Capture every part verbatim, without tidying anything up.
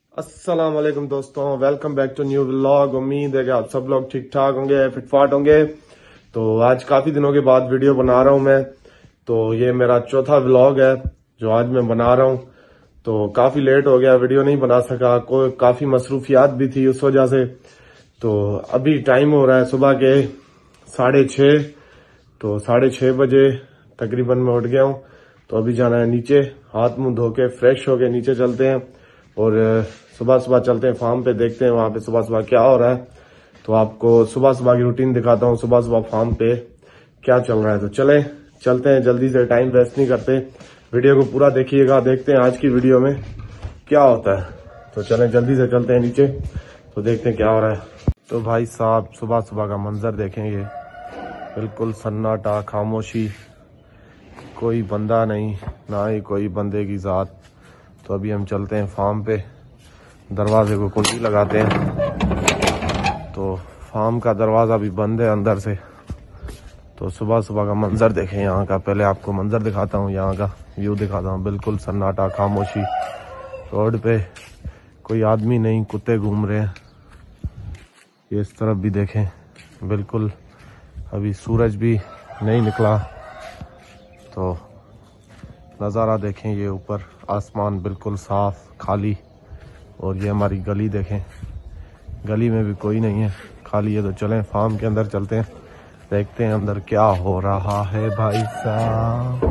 अस्सलाम वालेकुम दोस्तों, welcome back to new vlog. उम्मीद है कि आप सब लोग ठीक ठाक होंगे, फिटफाट होंगे। तो आज काफी दिनों के बाद वीडियो बना रहा हूं मैं। तो ये मेरा चौथा व्लॉग है जो आज मैं बना रहा हूं। तो काफी लेट हो गया, वीडियो नहीं बना सका, कोई काफी मसरूफियात भी थी उस वजह से। तो अभी टाइम हो रहा है सुबह के साढ़े छः। तो साढ़े छः बजे तकरीबन मैं उठ गया हूँ। तो अभी जाना है नीचे, हाथ मुंह धो के फ्रेश होके नीचे चलते हैं और सुबह सुबह चलते हैं फार्म पे, देखते हैं वहां पे सुबह सुबह क्या हो रहा है। तो आपको सुबह सुबह की रूटीन दिखाता हूँ, सुबह सुबह फार्म पे क्या चल रहा है। तो चले चलते हैं जल्दी से, टाइम वेस्ट नहीं करते, वीडियो को पूरा देखिएगा। देखते हैं आज की वीडियो में क्या होता है। तो चलें जल्दी से चलते हैं नीचे, तो देखते हैं क्या हो रहा है। तो भाई साहब सुबह सुबह का मंजर देखेंगे, बिल्कुल सन्नाटा, खामोशी, कोई बंदा नहीं, ना ही कोई बंदे की जात। तो अभी हम चलते हैं फार्म पे, दरवाजे को कुंडी लगाते हैं। तो फार्म का दरवाजा भी बंद है अंदर से। तो सुबह सुबह का मंजर देखें यहाँ का। पहले आपको मंजर दिखाता हूँ, यहाँ का व्यू दिखाता हूँ। बिल्कुल सन्नाटा, खामोशी, रोड पे कोई आदमी नहीं, कुत्ते घूम रहे हैं। ये इस तरफ भी देखें, बिल्कुल अभी सूरज भी नहीं निकला। तो नज़ारा देखें, ये ऊपर आसमान बिल्कुल साफ खाली। और ये हमारी गली देखें, गली में भी कोई नहीं है, खाली है। तो चलें फार्म के अंदर चलते हैं, देखते हैं अंदर क्या हो रहा है। भाई साहब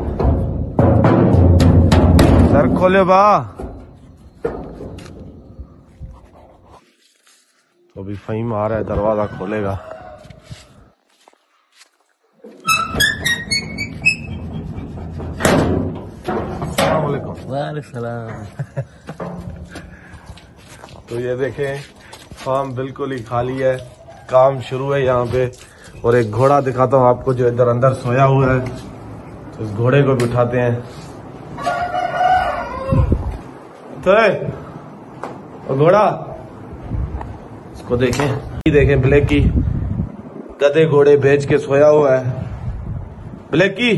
सर खोले बा। तो अभी फहीम आ रहा है, दरवाजा खोलेगा। तो ये देखें फार्म बिल्कुल ही खाली है, काम शुरू है यहाँ पे। और एक घोड़ा दिखाता हूँ आपको जो इधर अंदर सोया हुआ है। तो इस घोड़े को बिठाते हैं। तो घोड़ा इसको देखें, ये देखें ब्लैक की, गधे घोड़े भेज के सोया हुआ है। ब्लैक की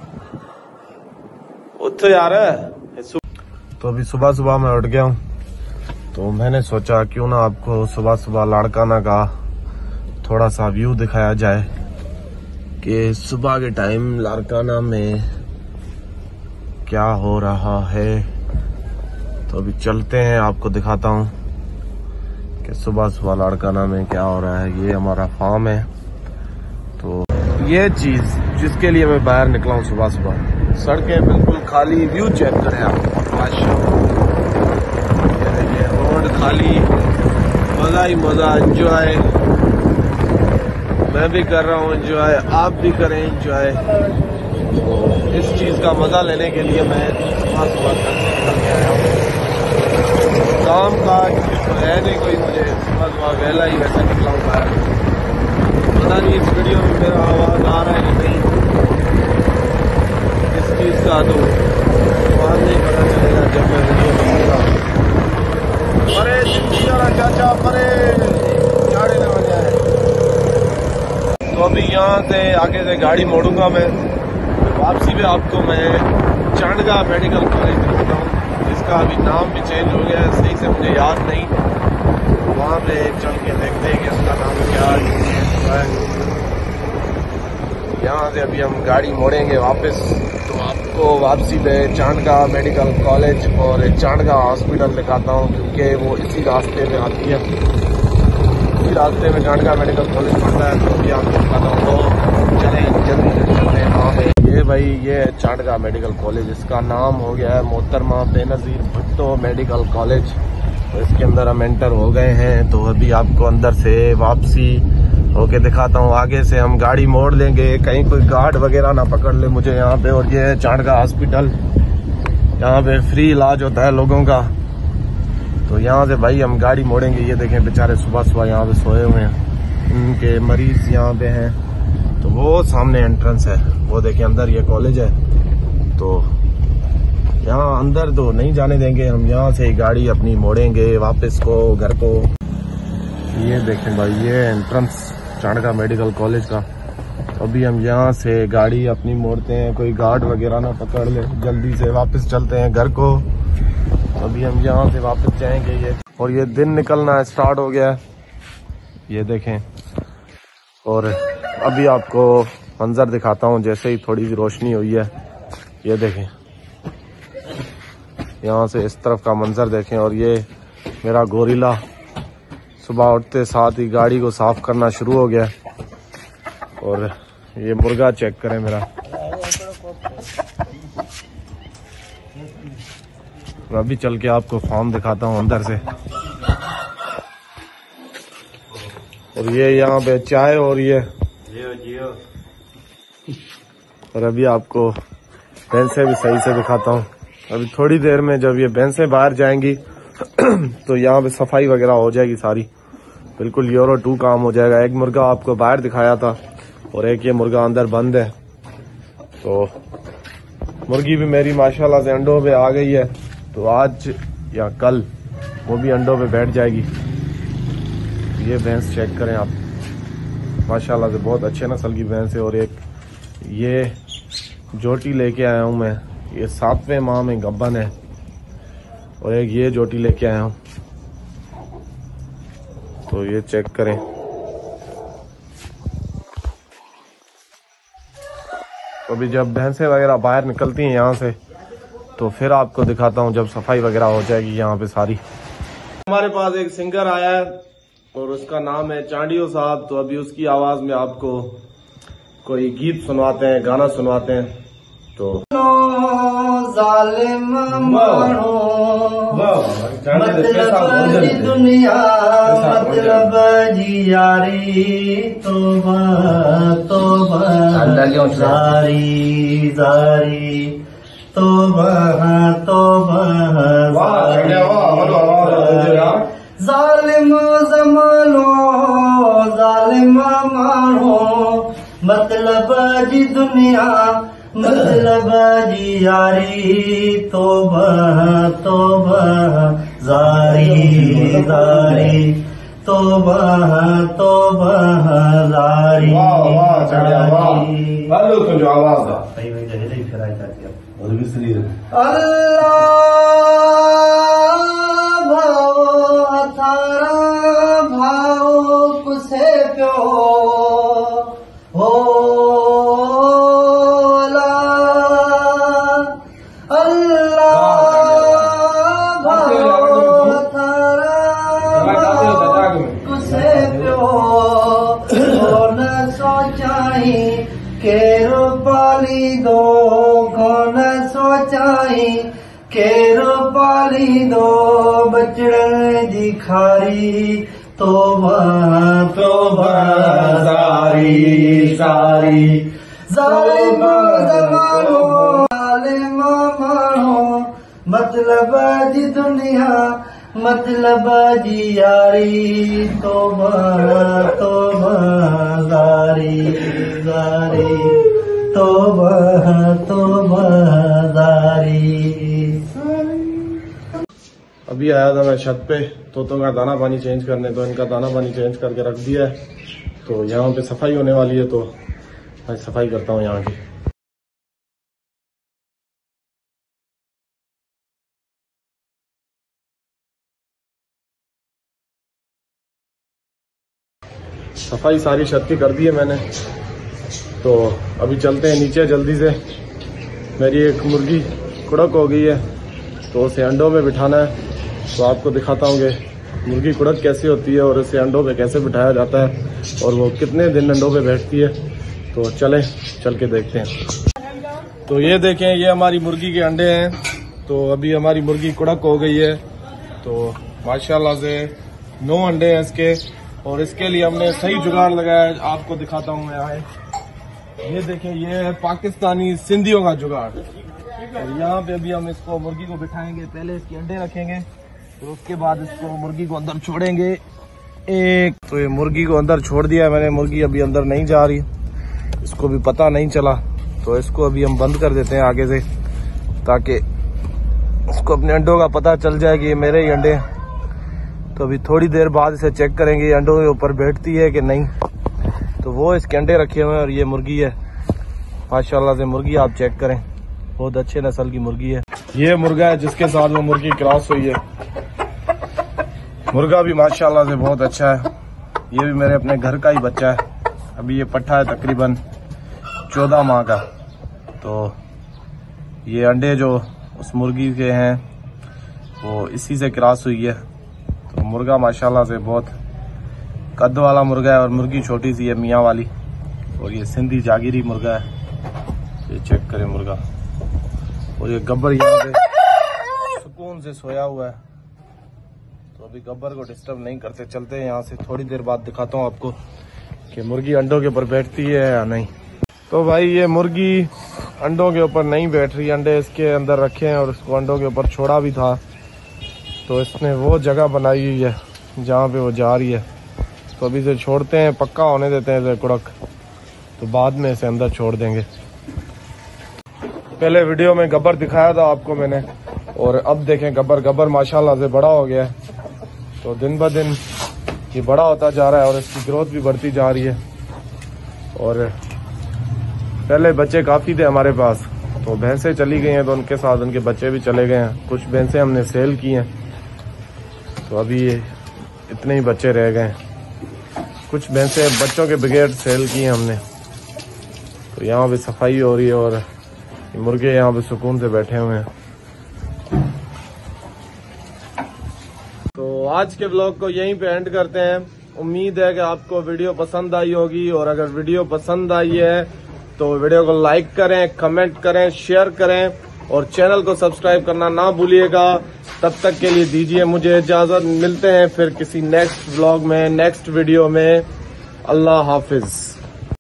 उठ यार। तो अभी सुबह सुबह मैं उठ गया हूँ। तो मैंने सोचा क्यों ना आपको सुबह सुबह लाड़काना का थोड़ा सा व्यू दिखाया जाए कि सुबह के टाइम लाड़काना में क्या हो रहा है। तो अभी चलते हैं, आपको दिखाता हूँ कि सुबह सुबह लाड़काना में क्या हो रहा है। ये हमारा फार्म है। तो ये चीज जिसके लिए मैं बाहर निकला हूँ सुबह सुबह, सड़कें बिल्कुल खाली, व्यू चेक करें आप, ये रोड खाली, मजा ही मजा, एंजॉय मैं भी कर रहा हूँ, एंजॉय आप भी करें एंजॉय। तो इस चीज का मजा लेने के लिए मैं सुबह सुबह घर से निकल के आया हूँ। काम काज तो है नहीं कोई, मुझे सुबह सुबह वैला ही वैसे निकला हूँ बाहर। पता नहीं इस वीडियो में मेरा आवाज आ रहा है कि नहीं, इस चीज का तो आवाज नहीं पता चलेगा जब मैं वीडियो बनाऊंगा। अरे वाला चाचा परे झाड़े न बन जाए। तो अभी यहाँ से आगे से गाड़ी मोड़ूंगा मैं, वापसी में आपको मैं चांडगा मेडिकल कॉलेज दिखाता हूँ, जिसका अभी नाम भी चेंज हो गया है, सही से मुझे याद नहीं। वहाँ पे चल के देखते हैं कि उसका नाम क्या है। यहाँ से अभी हम गाड़ी मोड़ेंगे वापस। तो आपको वापसी में चांडगा मेडिकल कॉलेज और चांडगा हॉस्पिटल दिखाता हूँ, क्योंकि वो इसी रास्ते में आती है। इसी रास्ते में चांडगा मेडिकल कॉलेज पड़ता है। तो अभी आपको दिखाता हूँ, तो चलें जल्दी से चलते हैं वहाँ पे। ये भाई ये है चांडगा मेडिकल कॉलेज, इसका नाम हो गया है मोहतरमा बेनज़ीर भुट्टो मेडिकल कॉलेज। तो इसके अंदर हम एंटर हो गए हैं। तो अभी आपको अंदर से वापसी होके दिखाता हूँ। आगे से हम गाड़ी मोड़ लेंगे, कहीं कोई गार्ड वगैरह ना पकड़ ले मुझे यहाँ पे। और ये है चांडगा हॉस्पिटल, यहाँ पे फ्री इलाज होता है लोगों का। तो यहाँ से भाई हम गाड़ी मोड़ेंगे। ये देखें बेचारे सुबह सुबह यहाँ पे सोए हुए हैं, उनके मरीज यहाँ पे हैं। तो वो सामने एंट्रेंस है, वो देखें अंदर ये कॉलेज है। तो यहाँ अंदर तो नहीं जाने देंगे हम, यहाँ से गाड़ी अपनी मोड़ेंगे वापस को घर को। ये देखें भाई ये एंट्रेंस चांडगा मेडिकल कॉलेज का। अभी हम यहाँ से गाड़ी अपनी मोड़ते हैं, कोई गार्ड वगैरह ना पकड़ ले, जल्दी से वापस चलते हैं घर को। अभी हम यहाँ से वापस जाएंगे ये, और ये दिन निकलना स्टार्ट हो गया है, ये देखें। और अभी आपको मंजर दिखाता हूँ, जैसे ही थोड़ी सी रोशनी हुई है, ये देखें यहाँ से इस तरफ का मंजर देखें। और ये मेरा गोरिल्ला सुबह उठते साथ ही गाड़ी को साफ करना शुरू हो गया। और ये मुर्गा चेक करें मेरा, मैं अभी चल के आपको फार्म दिखाता हूँ अंदर से। और ये यहाँ पे चाय हो रही है। और अभी आपको भैंसें भी सही से दिखाता हूँ। अभी थोड़ी देर में जब ये भैंसें बाहर जाएंगी तो यहाँ पे सफाई वगैरह हो जाएगी सारी, बिल्कुल यूरो टू काम हो जाएगा। एक मुर्गा आपको बाहर दिखाया था और एक ये मुर्गा अंदर बंद है। तो मुर्गी भी मेरी माशाल्लाह से अंडों पे आ गई है, तो आज या कल वो भी अंडों पे बैठ जाएगी। ये भैंस चेक करें आप, माशाल्लाह से बहुत अच्छे नस्ल की भैंस है। और एक ये जोटी लेके आया हूँ मैं, ये सातवें माह में गब्बन है। और एक ये जोटी लेके आया हूँ, तो ये चेक करें। तो अभी जब भैंसें वगैरह बाहर निकलती हैं यहाँ से, तो फिर आपको दिखाता हूँ जब सफाई वगैरह हो जाएगी यहाँ पे सारी। हमारे पास एक सिंगर आया है और उसका नाम है चांडियो साहब। तो अभी उसकी आवाज में आपको कोई गीत सुनवाते हैं, गाना सुनवाते हैं। तो जालिम मानो मतलब जी दुनिया, मतलब जी यारी, तोबा तोबा जारी जारी, तोबा तोबा जालिम जमानो जालिम मानो मतलब जी दुनिया, मतलब जी यारी, तोबा तोबा जारी जारी, तोबा तोबा जारी जारी। जो आवाज था अल्लाह भाओ थारा भाओ कुसे प्यो हो केरो पाली दो, कौन सोचाई केरो पाली दो, बचड़न जी खारी, तोबा तोबा सारी सारी, जालिम जमानो जालिम मानो मतलब जी दुनिया, मतलब जी यारी, तोबा तोबा जारी जारी, तोबा तोबा जारी। अभी आया था मैं छत पे तोतों का दाना पानी चेंज करने, तो इनका दाना पानी चेंज करके रख दिया है। तो यहाँ पे सफाई होने वाली है, तो मैं सफाई करता हूँ यहाँ की। सफाई सारी छत की कर दी है मैंने, तो अभी चलते हैं नीचे जल्दी से। मेरी एक मुर्गी कुड़क हो गई है, तो उसे अंडों में बिठाना है। तो आपको दिखाता हूँ कि मुर्गी कुड़क कैसी होती है और उसे अंडों पे कैसे बिठाया जाता है और वो कितने दिन अंडों पे बैठती है। तो चलें चल के देखते हैं। तो ये देखें, ये हमारी मुर्गी के अंडे हैं। तो अभी हमारी मुर्गी कुड़क हो गई है, तो माशाल्लाह से नौ अंडे हैं इसके। और इसके लिए हमने सही जुगाड़ लगाया है, आपको दिखाता हूँ मैं आए। ये देखें, ये है पाकिस्तानी सिंधियों का जुगाड़। और यहाँ पे अभी हम इसको मुर्गी को बिठाएंगे, पहले इसके अंडे रखेंगे, फिर तो उसके बाद इसको मुर्गी को अंदर छोड़ेंगे एक। तो ये मुर्गी को अंदर छोड़ दिया है मैंने, मुर्गी अभी अंदर नहीं जा रही, इसको भी पता नहीं चला। तो इसको अभी हम बंद कर देते हैं आगे से, ताकि उसको अपने अंडों का पता चल जाए कि ये मेरे ही अंडे हैं। तो अभी थोड़ी देर बाद इसे चेक करेंगे अंडों के ऊपर बैठती है कि नहीं। तो वो इसके अंडे रखे हुए हैं और ये मुर्गी है। माशाल्लाह से मुर्गी आप चेक करें, बहुत अच्छे नस्ल की मुर्गी है। ये मुर्गा है जिसके साथ वो मुर्गी क्रॉस हुई है। मुर्गा भी माशाल्लाह से बहुत अच्छा है। ये भी मेरे अपने घर का ही बच्चा है। अभी ये पट्ठा है तकरीबन चौदह माह का। तो ये अंडे जो उस मुर्गी के हैं वो इसी से क्रॉस हुई है। तो मुर्गा माशाल्लाह से बहुत कद वाला मुर्गा है और मुर्गी छोटी सी है मियाँ वाली। और ये सिंधी जागीरी मुर्गा है। ये चेक करें मुर्गा। और ये गब्बर यहाँ पे सुकून से सोया हुआ है। तो अभी गब्बर को डिस्टर्ब नहीं करते, चलते हैं यहाँ से। थोड़ी देर बाद दिखाता हूँ आपको कि मुर्गी अंडों के ऊपर बैठती है या नहीं। तो भाई ये मुर्गी अंडों के ऊपर नहीं बैठ रही। अंडे इसके अंदर रखे हैं और इसको अंडों के ऊपर छोड़ा भी था। तो इसने वो जगह बनाई हुई है जहाँ पे वो जा रही है। तो अभी इसे छोड़ते हैं, पक्का होने देते हैं इसे कुड़क, तो बाद में इसे अंदर छोड़ देंगे। पहले वीडियो में गब्बर दिखाया था आपको मैंने, और अब देखें गब्बर गब्बर माशाल्लाह से बड़ा हो गया है। तो दिन ब दिन ये बड़ा होता जा रहा है और इसकी ग्रोथ भी बढ़ती जा रही है। और पहले बच्चे काफ़ी थे हमारे पास, तो भैंसें चली गई हैं तो उनके साथ उनके बच्चे भी चले गए हैं। कुछ भैंसें हमने सेल की हैं, तो अभी ये इतने ही बच्चे रह गए हैं। कुछ भैंसें बच्चों के बगैर सेल की हैं हमने। तो यहाँ पे सफाई हो रही है और मुर्गे यहाँ पे सुकून से बैठे हुए हैं। तो आज के व्लॉग को यहीं पे एंड करते हैं। उम्मीद है कि आपको वीडियो पसंद आई होगी, और अगर वीडियो पसंद आई है तो वीडियो को लाइक करें, कमेंट करें, शेयर करें और चैनल को सब्सक्राइब करना ना भूलिएगा। तब तक के लिए दीजिए मुझे इजाजत। मिलते हैं फिर किसी नेक्स्ट व्लॉग में, नेक्स्ट वीडियो में। अल्लाह हाफिज।